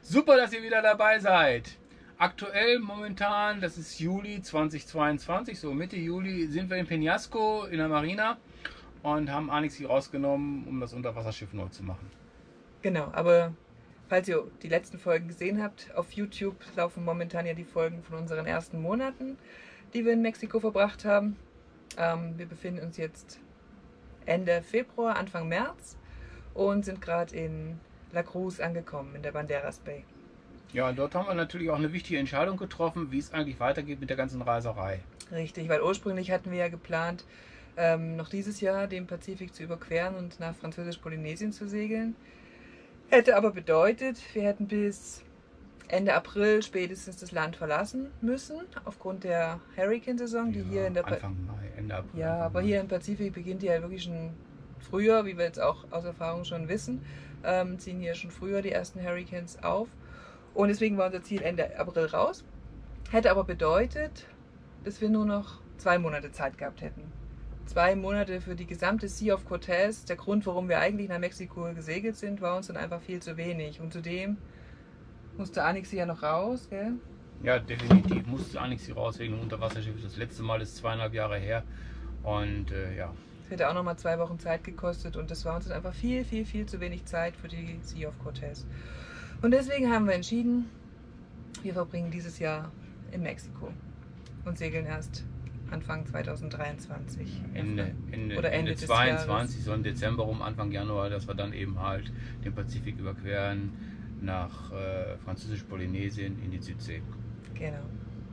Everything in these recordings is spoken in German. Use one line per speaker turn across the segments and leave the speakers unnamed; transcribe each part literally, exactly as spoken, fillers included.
Super, dass ihr wieder dabei seid. Aktuell momentan, das ist Juli zweitausendzweiundzwanzig, so Mitte Juli, sind wir in Peñasco in der Marina und haben Anixi rausgenommen, um das Unterwasserschiff neu zu machen.
Genau, aber falls ihr die letzten Folgen gesehen habt, auf YouTube laufen momentan ja die Folgen von unseren ersten Monaten, die wir in Mexiko verbracht haben. Ähm, wir befinden uns jetzt Ende Februar, Anfang März und sind gerade in La Cruz angekommen, in der Banderas Bay.
Ja, und dort haben wir natürlich auch eine wichtige Entscheidung getroffen, wie es eigentlich weitergeht mit der ganzen Reiserei.
Richtig, weil ursprünglich hatten wir ja geplant, ähm, noch dieses Jahr den Pazifik zu überqueren und nach Französisch-Polynesien zu segeln. Hätte aber bedeutet, wir hätten bis Ende April spätestens das Land verlassen müssen, aufgrund der Hurricane-Saison, die
Ja,
hier in der
Anfang Mai, Ende April.
Ja,
Anfang
aber
Mai.
hier im Pazifik beginnt die ja wirklich schon früher, wie wir jetzt auch aus Erfahrung schon wissen, ähm, ziehen hier schon früher die ersten Hurricanes auf. Und deswegen war unser Ziel Ende April raus. Hätte aber bedeutet, dass wir nur noch zwei Monate Zeit gehabt hätten. Zwei Monate für die gesamte Sea of Cortez. Der Grund, warum wir eigentlich nach Mexiko gesegelt sind, war uns dann einfach viel zu wenig. Und zudem musste Anixi ja noch raus, gell?
Ja, definitiv musste Anixi raus wegen dem Unterwasserschiff. Das letzte Mal ist zweieinhalb Jahre her. Und äh, ja.
Es hätte auch noch mal zwei Wochen Zeit gekostet und das war uns dann einfach viel, viel, viel zu wenig Zeit für die Sea of Cortez. Und deswegen haben wir entschieden, wir verbringen dieses Jahr in Mexiko und segeln erst Anfang zweitausenddreiundzwanzig.
Ende, Ende,
Oder Ende
Ende
des
zweiundzwanzig,
Jahres.
so im Dezember rum, Anfang Januar, dass wir dann eben halt den Pazifik überqueren nach äh, Französisch-Polynesien in die Südsee.
Genau.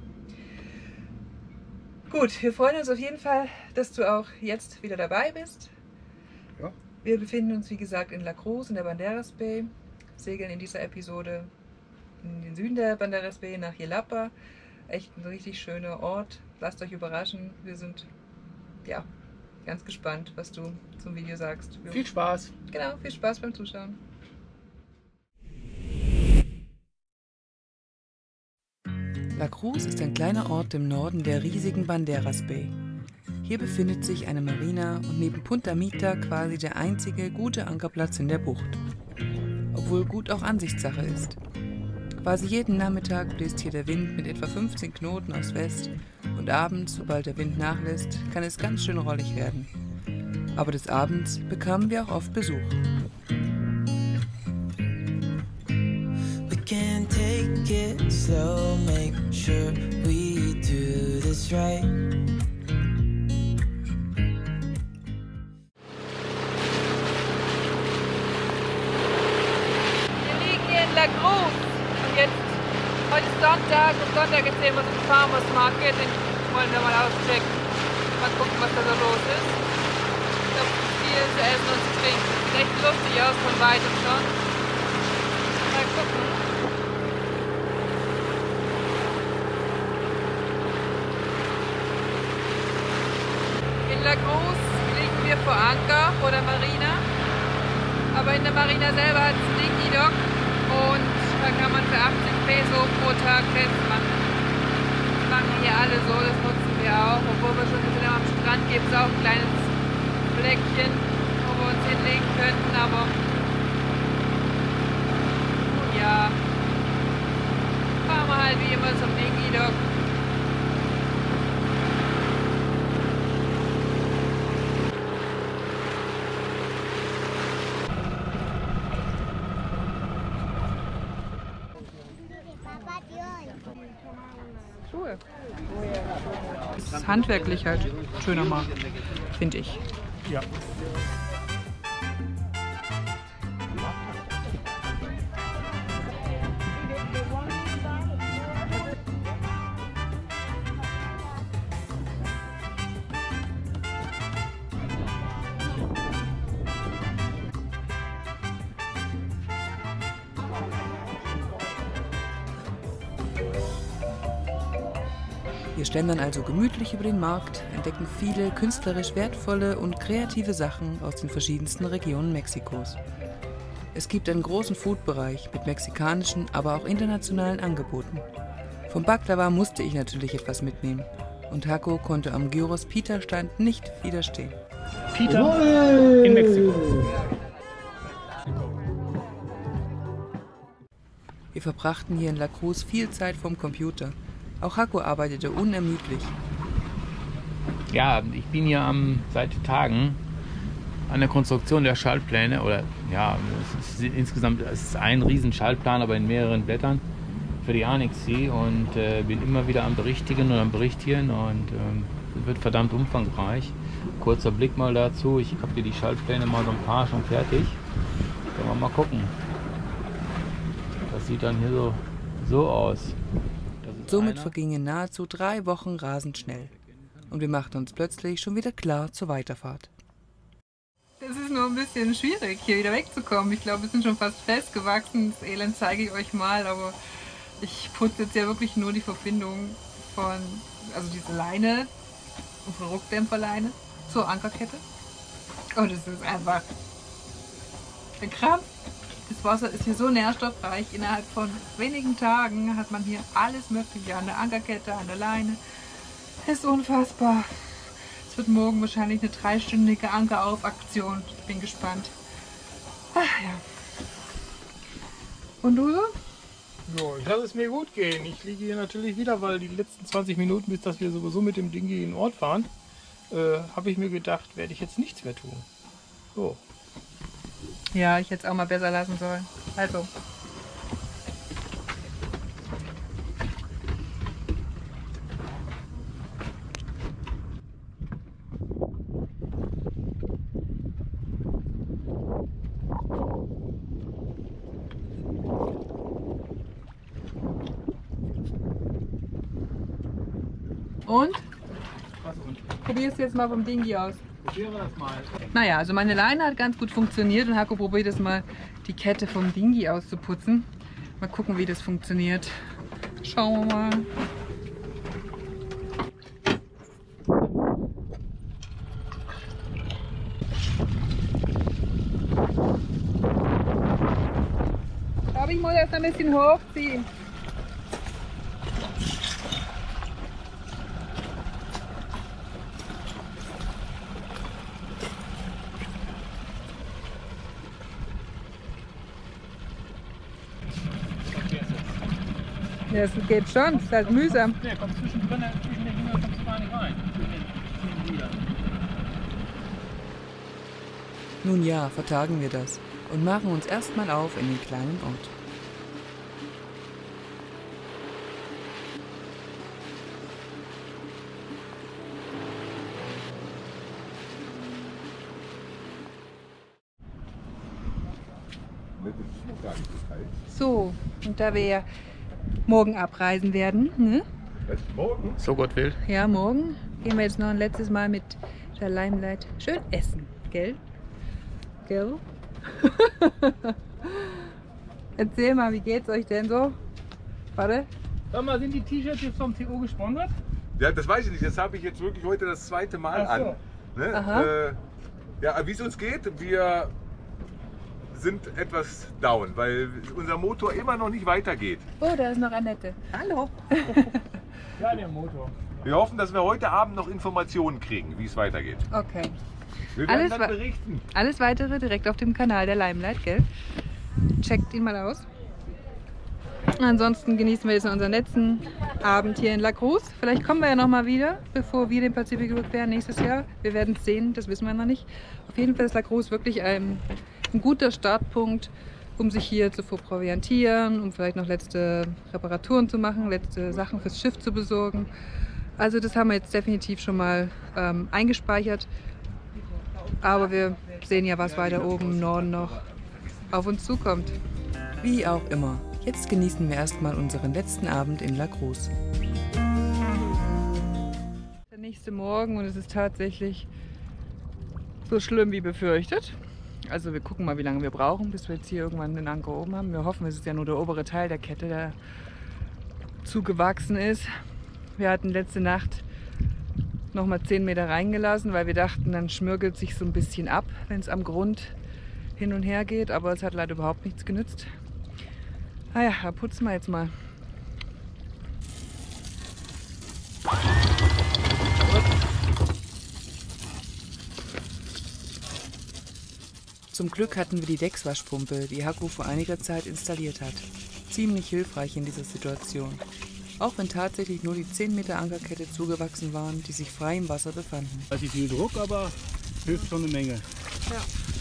Gut, wir freuen uns auf jeden Fall, dass du auch jetzt wieder dabei bist.
Ja.
Wir befinden uns, wie gesagt, in La Cruz, in der Banderas Bay, segeln in dieser Episode in den Süden der Banderas Bay nach Yelapa. Echt ein richtig schöner Ort. Lasst euch überraschen. Wir sind ja ganz gespannt, was du zum Video sagst. Wir
Viel Spaß!
Genau, viel Spaß beim Zuschauen. La Cruz ist ein kleiner Ort im Norden der riesigen Banderas Bay. Hier befindet sich eine Marina und neben Punta Mita quasi der einzige gute Ankerplatz in der Bucht. Obwohl gut auch Ansichtssache ist. Quasi jeden Nachmittag bläst hier der Wind mit etwa fünfzehn Knoten aus West und abends, sobald der Wind nachlässt, kann es ganz schön rollig werden. Aber des Abends bekamen wir auch oft Besuch.
Can take it slow, make sure we do this right.
Wir liegen hier in La Cruz und jetzt, heute ist Sonntag und Sonntag ist hier immer so ein Farmers Market, den wollen wir mal auschecken, mal gucken, was da so los ist. Ich glaube, viel zu essen und zu trinken. Sieht echt lustig aus von weitem schon. Mal gucken. In La Cruz liegen wir vor Anker, vor der Marina. Aber in der Marina selber hat es einen Dingy-Dock und da kann man für achtzig Peso pro Tag Fest machen. Das machen hier alle so, das nutzen wir auch. Obwohl wir schon ein bisschen am Strand gibt es auch ein kleines Fleckchen, wo wir uns hinlegen könnten, aber nun ja, fahren wir halt wie immer zum Dingy-Dock. Cool. Das ist handwerklich halt schöner mal, finde ich.
Ja.
Wir schlendern also gemütlich über den Markt, entdecken viele künstlerisch wertvolle und kreative Sachen aus den verschiedensten Regionen Mexikos. Es gibt einen großen Food-Bereich mit mexikanischen, aber auch internationalen Angeboten. Vom Baklava musste ich natürlich etwas mitnehmen und Taco konnte am Gyros Pita-Stand nicht widerstehen.
Pita in Mexiko.
Wir verbrachten hier in La Cruz viel Zeit vorm Computer. Auch Haco arbeitete unermüdlich.
Ja, ich bin hier am, seit Tagen an der Konstruktion der Schaltpläne. Oder ja, es ist insgesamt es ist ein riesen Schaltplan, aber in mehreren Blättern für die Anixi. Und äh, bin immer wieder am Berichtigen und am Berichtieren. Und ähm, es wird verdammt umfangreich. Kurzer Blick mal dazu. Ich habe hier die Schaltpläne mal so ein paar schon fertig. Können wir mal gucken. Das sieht dann hier so, so aus.
Somit
einer.
vergingen nahezu drei Wochen rasend schnell. Und wir machten uns plötzlich schon wieder klar zur Weiterfahrt.
Es ist nur ein bisschen schwierig, hier wieder wegzukommen. Ich glaube, wir sind schon fast festgewachsen. Das Elend zeige ich euch mal, aber ich putze jetzt ja wirklich nur die Verbindung von, also diese Leine, unsere Ruckdämpferleine zur Ankerkette. Und es ist einfach ein Krampf. Das Wasser ist hier so nährstoffreich. Innerhalb von wenigen Tagen hat man hier alles Mögliche an der Ankerkette, an der Leine. Das ist unfassbar. Es wird morgen wahrscheinlich eine dreistündige Ankerauf-Aktion. Ich bin gespannt. Ach ja. Und du so?
Ja, ich lasse es mir gut gehen. Ich fliege hier natürlich wieder, weil die letzten zwanzig Minuten, bis dass wir sowieso mit dem Dingi in den Ort fahren, äh, habe ich mir gedacht, werde ich jetzt nichts mehr tun. So.
Ja, ich hätte es auch mal besser lassen sollen. Also. Und?
Was und?
Probier es jetzt mal vom Dingi aus.
Probieren wir das mal.
Naja, also meine Leine hat ganz gut funktioniert und Haco probiert jetzt mal die Kette vom Dingi auszuputzen. Mal gucken, wie das funktioniert. Schauen wir mal. Aber ich muss erst ein bisschen hochziehen. Ja, das geht schon, das ist halt mühsam.
Nee, kommt zwischendrin, zwischen den Dingern kommst du gar nicht rein.
Nun ja, vertagen wir das und machen uns erstmal auf in den kleinen Ort.
So, und da wir ja morgen abreisen werden, ne?
Morgen? So Gott will.
Ja, morgen gehen wir jetzt noch ein letztes Mal mit der Limelight schön essen, gell? Gell? Erzähl mal, wie geht's euch denn so? Warte.
Sag mal, sind die T-Shirts jetzt vom T O gesponsert?
Ja, das weiß ich nicht. Das habe ich jetzt wirklich heute das zweite Mal
Ach so.
an. Ne?
Aha.
Äh, ja, wie es uns geht, wir sind etwas down, weil unser Motor immer noch nicht weitergeht.
Oh, da ist noch Annette. Hallo.
Ja, der Motor.
Wir hoffen, dass wir heute Abend noch Informationen kriegen, wie es weitergeht.
Okay.
Wir werden
Alles
dann
wa-
berichten.
Alles weitere direkt auf dem Kanal der Limelight, gell? Checkt ihn mal aus. Ansonsten genießen wir jetzt noch unseren letzten Abend hier in La Cruz. Vielleicht kommen wir ja noch mal wieder, bevor wir den Pazifik überqueren nächstes Jahr. Wir werden es sehen, das wissen wir noch nicht. Auf jeden Fall ist La Cruz wirklich ein, ein guter Startpunkt, um sich hier zu vorproviantieren, um vielleicht noch letzte Reparaturen zu machen, letzte Sachen fürs Schiff zu besorgen. Also das haben wir jetzt definitiv schon mal ähm, eingespeichert. Aber wir sehen ja, was weiter oben im Norden noch auf uns zukommt.
Wie auch immer, jetzt genießen wir erstmal unseren letzten Abend in La Cruz.
Der nächste Morgen und es ist tatsächlich so schlimm wie befürchtet. Also wir gucken mal, wie lange wir brauchen, bis wir jetzt hier irgendwann den Anker oben haben. Wir hoffen, es ist ja nur der obere Teil der Kette, der zugewachsen ist. Wir hatten letzte Nacht noch mal zehn Meter reingelassen, weil wir dachten, dann schmirgelt sich so ein bisschen ab, wenn es am Grund hin und her geht. Aber es hat leider überhaupt nichts genützt. Naja, da putzen wir jetzt mal.
Zum Glück hatten wir die Deckswaschpumpe, die Haku vor einiger Zeit installiert hat. Ziemlich hilfreich in dieser Situation. Auch wenn tatsächlich nur die zehn Meter Ankerkette zugewachsen waren, die sich frei im Wasser befanden.
Also viel Druck, aber hilft schon eine Menge.
Ja.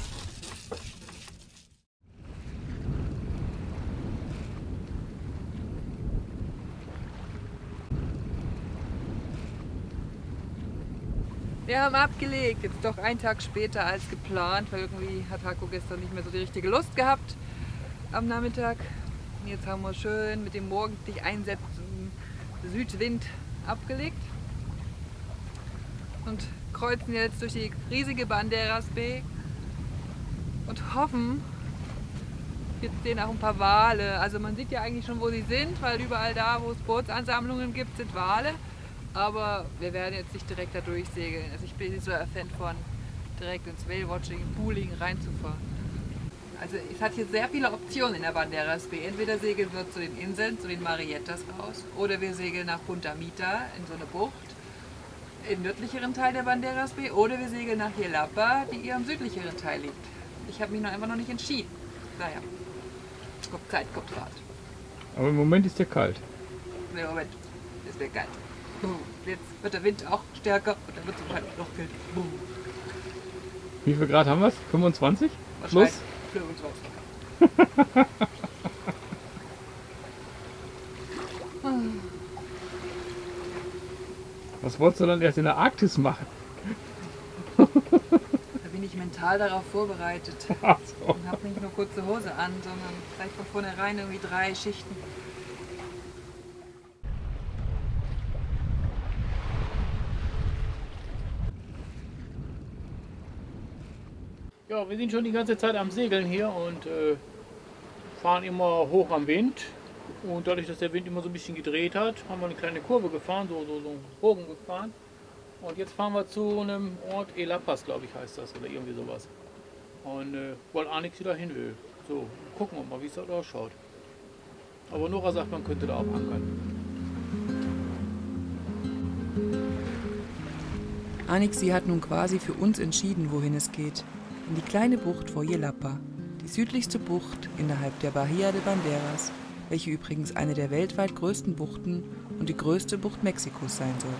Wir haben abgelegt, jetzt doch einen Tag später als geplant, weil irgendwie hat Haku gestern nicht mehr so die richtige Lust gehabt am Nachmittag. Und jetzt haben wir schön mit dem morgendlich einsetzenden Südwind abgelegt und kreuzen jetzt durch die riesige Banderas Bay und hoffen, jetzt sehen auch ein paar Wale. Also man sieht ja eigentlich schon, wo sie sind, weil überall da, wo es Bootsansammlungen gibt, sind Wale. Aber wir werden jetzt nicht direkt da durchsegeln. Also ich bin nicht so ein Fan von direkt ins Whale-Watching, Pooling reinzufahren. Also es hat hier sehr viele Optionen in der Banderas Bay. Entweder segeln wir zu den Inseln, zu den Mariettas raus, oder wir segeln nach Punta Mita in so eine Bucht im nördlicheren Teil der Banderas Bay, oder wir segeln nach Yelapa, die eher im südlicheren Teil liegt. Ich habe mich noch einfach noch nicht entschieden. Naja, kommt Zeit, kommt Rat.
Aber im Moment ist der kalt.
Nee, Moment, ist mir kalt. Jetzt wird der Wind auch stärker und dann wird es wahrscheinlich noch kälter.
Wie viel Grad haben wir es? fünfundzwanzig?
Wahrscheinlich
Plus?
fünfundzwanzig.
Was wolltest du dann erst in der Arktis machen?
Da bin ich mental darauf vorbereitet.
Ach so.
Und habe nicht nur kurze Hose an, sondern gleich von vornherein irgendwie drei Schichten.
Ja, wir sind schon die ganze Zeit am Segeln hier und äh, fahren immer hoch am Wind. Und dadurch, dass der Wind immer so ein bisschen gedreht hat, haben wir eine kleine Kurve gefahren, so, so, so einen Bogen gefahren. Und jetzt fahren wir zu einem Ort, Elapas, glaube ich, heißt das, oder irgendwie sowas. Und äh, weil Alex wieder hin will. So, gucken wir mal, wie es dort ausschaut. Aber Nora sagt, man könnte da auch ankern.
Anixi hat nun quasi für uns entschieden, wohin es geht. In die kleine Bucht vor Yelapa, die südlichste Bucht innerhalb der Bahia de Banderas, welche übrigens eine der weltweit größten Buchten und die größte Bucht Mexikos sein soll.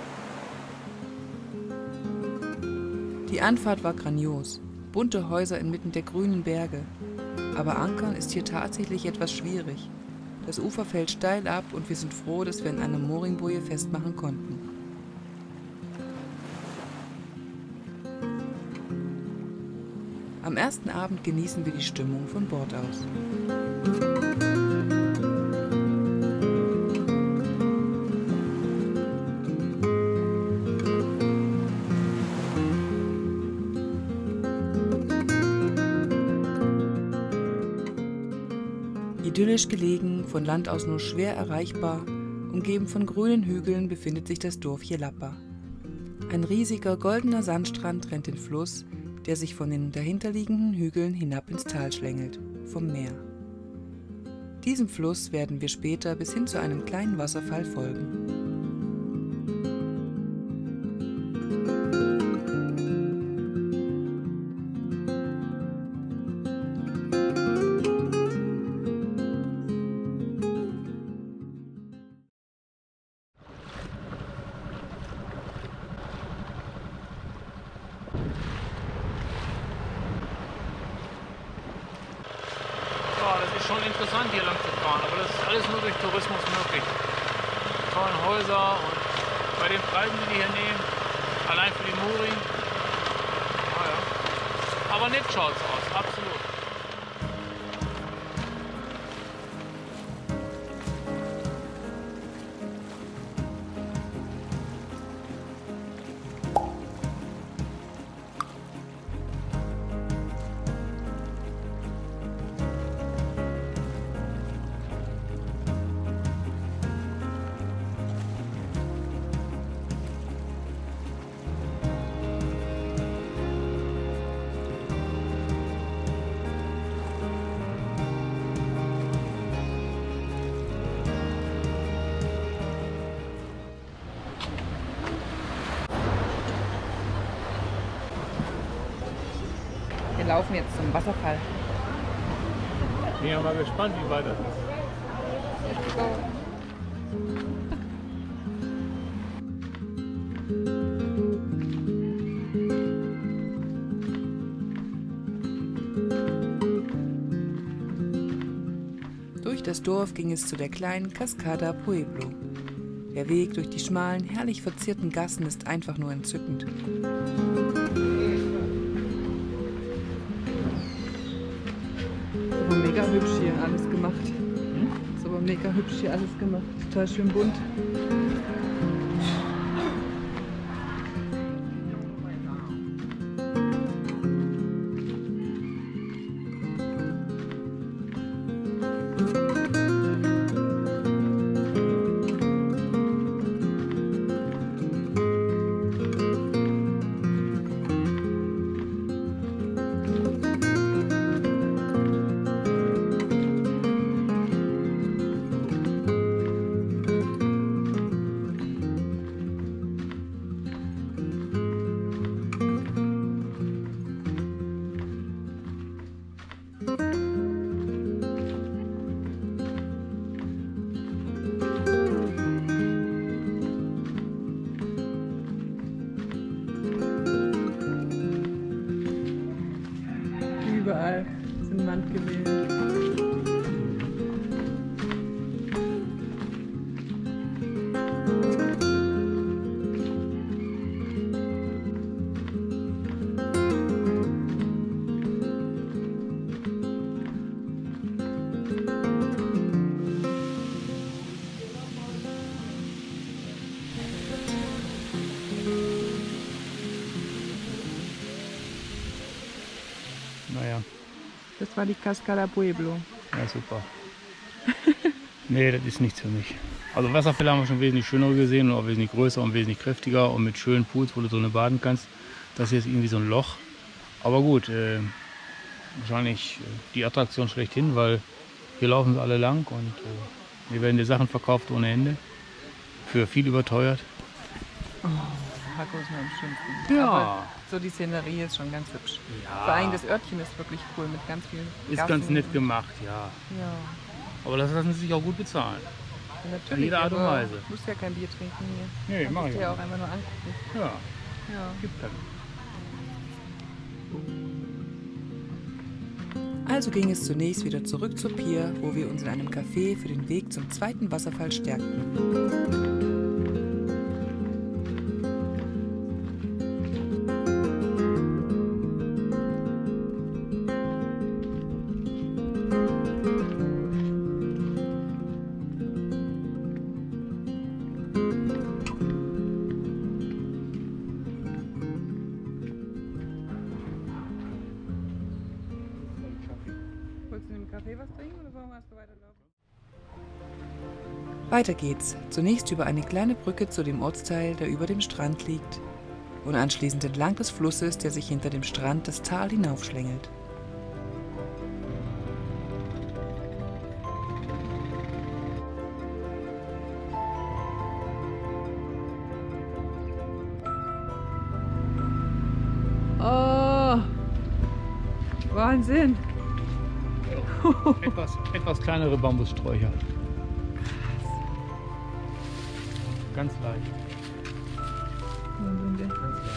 Die Anfahrt war grandios, bunte Häuser inmitten der grünen Berge. Aber Ankern ist hier tatsächlich etwas schwierig. Das Ufer fällt steil ab und wir sind froh, dass wir an einer Mooringboje festmachen konnten. Am ersten Abend genießen wir die Stimmung von Bord aus. Idyllisch gelegen, von Land aus nur schwer erreichbar, umgeben von grünen Hügeln befindet sich das Dorf Yelapa. Ein riesiger goldener Sandstrand trennt den Fluss, der sich von den dahinterliegenden Hügeln hinab ins Tal schlängelt, vom Meer. Diesem Fluss werden wir später bis hin zu einem kleinen Wasserfall folgen.
Das ist schon interessant hier lang zu fahren, aber das ist alles nur durch Tourismus möglich. Die tollen Häuser und bei den Preisen, die die hier nehmen, allein für die Mooring. Naja. Aber nett schaut's aus, absolut.
wir laufen jetzt zum Wasserfall.
Ich bin ja mal gespannt, wie weit das ist.
Let's go.
Durch das Dorf ging es zu der kleinen Cascada Pueblo. Der Weg durch die schmalen, herrlich verzierten Gassen ist einfach nur entzückend.
Ist aber mega hübsch hier alles gemacht. Ist aber mega hübsch hier alles gemacht. Total schön bunt. Überall sind Wandgemälde.
Naja,
Das war die Cascada Pueblo.
ja super. Nee, das ist nichts für mich. Also Wasserfälle haben wir schon wesentlich schönere gesehen und auch wesentlich größer und wesentlich kräftiger und mit schönen Pools, wo du drin baden kannst. Das hier ist irgendwie so ein Loch. Aber gut, äh, wahrscheinlich die Attraktion schlechthin, weil hier laufen sie alle lang und äh, hier werden die Sachen verkauft ohne Ende. Für viel überteuert.
Oh, Hakko ist nur am schönsten.
Ja.
Aber so die Szenerie ist schon ganz hübsch. Vor allem das Örtchen ist wirklich cool mit ganz vielen
Ist
Gassen.
ganz nett gemacht, ja.
Ja,
Aber das lassen sie sich auch gut bezahlen.
ja natürlich.
In jeder Art und
aber
Weise.
Du musst ja kein Bier trinken hier.
Nee,
Kannst
mach
dich
ich
ja
auch
auch einfach nur angucken.
Ja,
Ja.
gibt das.
Also ging es zunächst wieder zurück zur Pier, wo wir uns in einem Café für den Weg zum zweiten Wasserfall stärkten.
Wolltest du in dem Café was trinken oder wollen wir erst weiterlaufen?
Weiter geht's, zunächst über eine kleine Brücke zu dem Ortsteil, der über dem Strand liegt, und anschließend entlang des Flusses, der sich hinter dem Strand das Tal hinaufschlängelt.
Oh, Wahnsinn.
Etwas, etwas kleinere Bambussträucher. Ganz leicht.
Wahnsinn, ey.
Ganz leicht.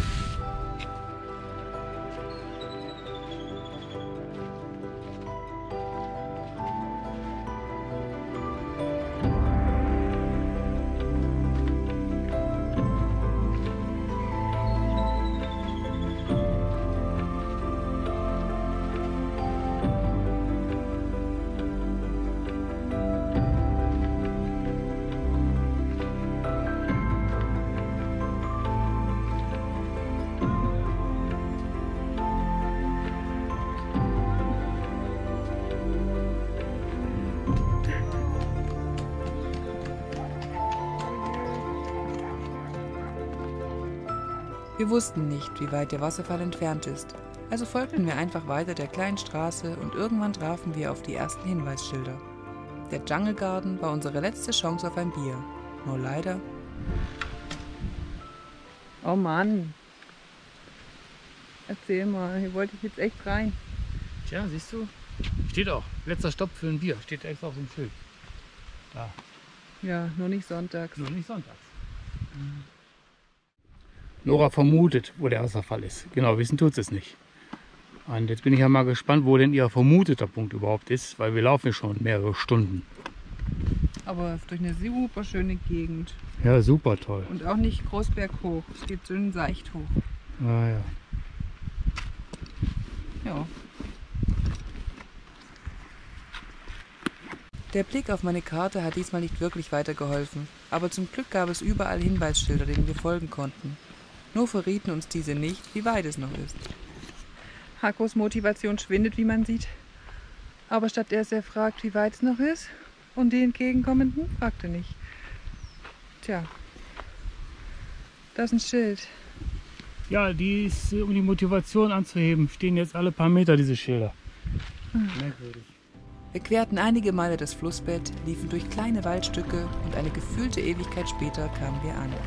Wir wussten nicht, wie weit der Wasserfall entfernt ist, also folgten wir einfach weiter der kleinen Straße und irgendwann trafen wir auf die ersten Hinweisschilder. Der Jungle Garden war unsere letzte Chance auf ein Bier. Nur leider.
Oh Mann. Erzähl mal, hier wollte ich jetzt echt rein.
Tja, siehst du? Steht auch. Letzter Stopp für ein Bier. Steht extra auf dem Schild. Da.
Ja, nur nicht sonntags.
Nur nicht sonntags. Nora vermutet, wo der Wasserfall ist. Genau, wissen tut es nicht. Und jetzt bin ich ja mal gespannt, wo denn ihr vermuteter Punkt überhaupt ist, weil wir laufen schon mehrere Stunden.
Aber durch eine super schöne Gegend.
Ja, super toll.
Und auch nicht groß berghoch. Es geht schön seicht hoch.
Ah, ja.
Ja.
Der Blick auf meine Karte hat diesmal nicht wirklich weitergeholfen, aber zum Glück gab es überall Hinweisschilder, denen wir folgen konnten. Nur verrieten uns diese nicht, wie weit es noch ist.
Hakos Motivation schwindet, wie man sieht. Aber statt dass er fragt, wie weit es noch ist, und die Entgegenkommenden fragt er nicht. Tja, da ist ein Schild.
Ja, die ist, um die Motivation anzuheben, stehen jetzt alle paar Meter diese Schilder. Merkwürdig.
Wir querten einige Male das Flussbett, liefen durch kleine Waldstücke und eine gefühlte Ewigkeit später kamen wir an.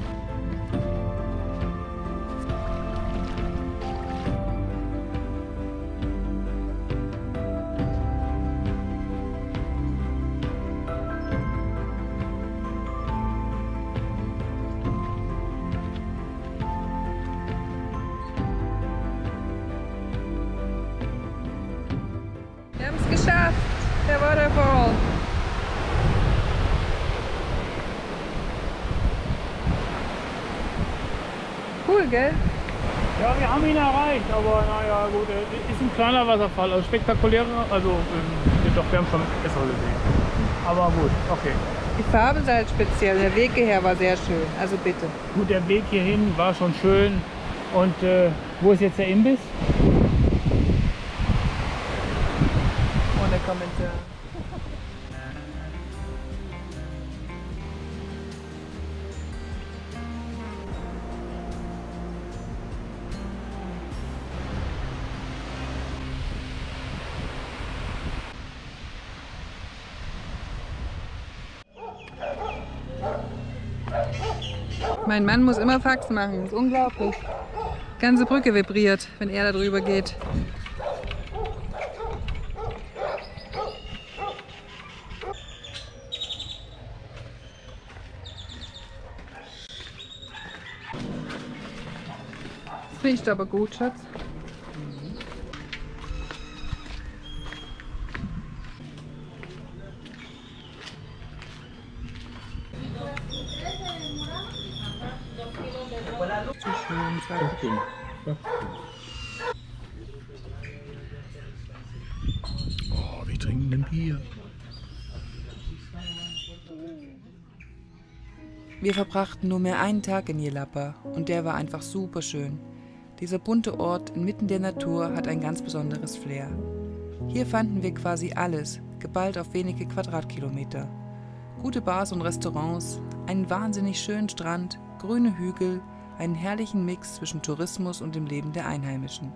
Wir haben es geschafft, der Waterfall. Cool, gell?
Ja, wir haben ihn erreicht, aber naja, gut, es ist ein kleiner Wasserfall, also spektakulärer, also ähm, doch, wir haben schon bessere gesehen. Aber gut, okay.
Die Farben sind halt speziell, der Weg hierher war sehr schön, also bitte.
Gut, der Weg hierhin war schon schön. Und äh, wo ist jetzt der Imbiss?
Ohne Kommentar. Mein Mann muss immer Fax machen, das ist unglaublich. Die ganze Brücke vibriert, wenn er da drüber geht. Das riecht aber gut, Schatz. Zu schön, zwei.
Oh, wir trinken ein Bier.
Wir verbrachten nur mehr einen Tag in Yelapa und der war einfach super schön. Dieser bunte Ort inmitten der Natur hat ein ganz besonderes Flair. Hier fanden wir quasi alles, geballt auf wenige Quadratkilometer. Gute Bars und Restaurants, einen wahnsinnig schönen Strand, grüne Hügel, einen herrlichen Mix zwischen Tourismus und dem Leben der Einheimischen.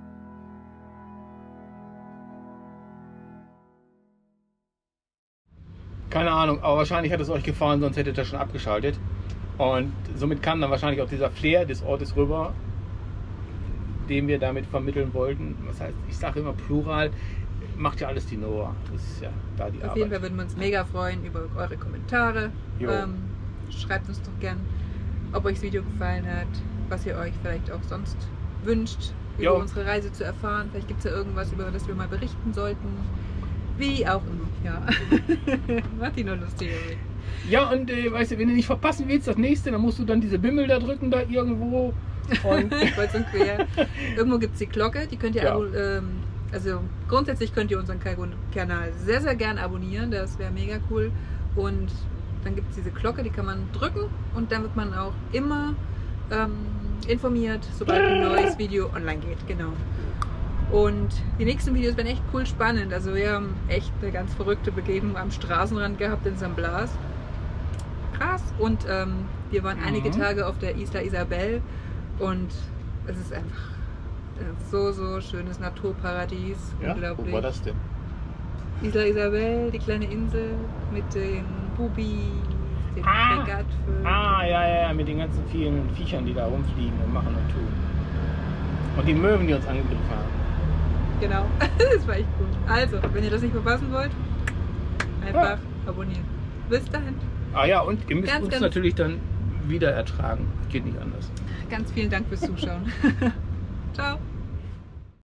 Keine Ahnung, aber wahrscheinlich hat es euch gefallen, sonst hättet ihr schon abgeschaltet. Und somit kam dann wahrscheinlich auch dieser Flair des Ortes rüber, den wir damit vermitteln wollten. Was heißt, ich sage immer Plural, macht ja alles die Nora. Das ist ja da die
Auf
Arbeit.
jeden Fall würden wir uns mega freuen über eure Kommentare. Ähm, schreibt uns doch gern, ob euch das Video gefallen hat, was ihr euch vielleicht auch sonst wünscht, über
Jo.
unsere Reise zu erfahren. Vielleicht gibt es ja irgendwas, über das wir mal berichten sollten. Wie auch immer, ja. Macht die nur lustig.
Ja, und äh, weißt du, wenn du nicht verpassen willst, das nächste, dann musst du dann diese Bimmel da drücken, da irgendwo. Und
Kreuz und quer. Irgendwo gibt es die Glocke, die könnt ihr
Ja.
abo- ähm, also grundsätzlich könnt ihr unseren Kanal sehr, sehr gern abonnieren, das wäre mega cool. Und dann gibt es diese Glocke, die kann man drücken und dann wird man auch immer ähm, informiert, sobald ein neues Video online geht. Genau. Und die nächsten Videos werden echt cool spannend. Also wir haben echt eine ganz verrückte Begegnung am Straßenrand gehabt in San Blas. Krass. Und ähm, wir waren
Mhm.
einige Tage auf der Isla Isabel und es ist einfach ein so, so schönes Naturparadies.
ja,
Unglaublich.
wo war das denn?
Isla Isabel, die kleine Insel mit den Bubis, den
Ah.
Fregattvögeln.
Ah, ja, ja, ja, mit den ganzen vielen Viechern, die da rumfliegen und machen und tun. Und die Möwen, die uns angegriffen haben.
Genau, das war echt cool. Also, wenn ihr das nicht verpassen wollt, einfach ja. abonnieren. Bis dahin.
Ah ja, und ihr müsst
ganz,
uns
ganz
natürlich dann wieder ertragen. Geht nicht anders.
Ganz vielen Dank fürs Zuschauen. Ciao.